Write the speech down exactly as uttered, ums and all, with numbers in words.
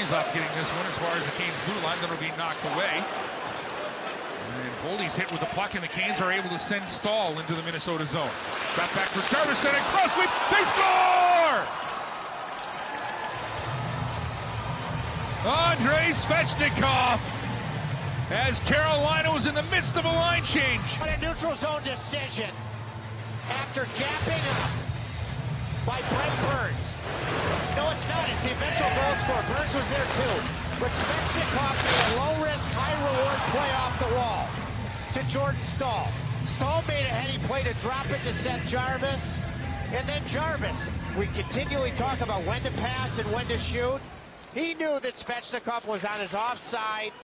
Kaprizov getting this one as far as the Canes blue line. That'll be knocked away. And Boldy's hit with the puck, and the Canes are able to send Stahl into the Minnesota zone. Got back for Jarvis, and cross sweep. They score! Andrei Svechnikov, as Carolina was in the midst of a line change. What a neutral zone decision after gapping up by Brent Burns. No, it's not. It's the eventual goal scorer. Burns was there too. But Svechnikov made a low-risk, high-reward play off the wall to Jordan Stahl. Stahl made a heady play to drop it to Seth Jarvis. And then Jarvis, we continually talk about when to pass and when to shoot. He knew that Svechnikov was on his offside.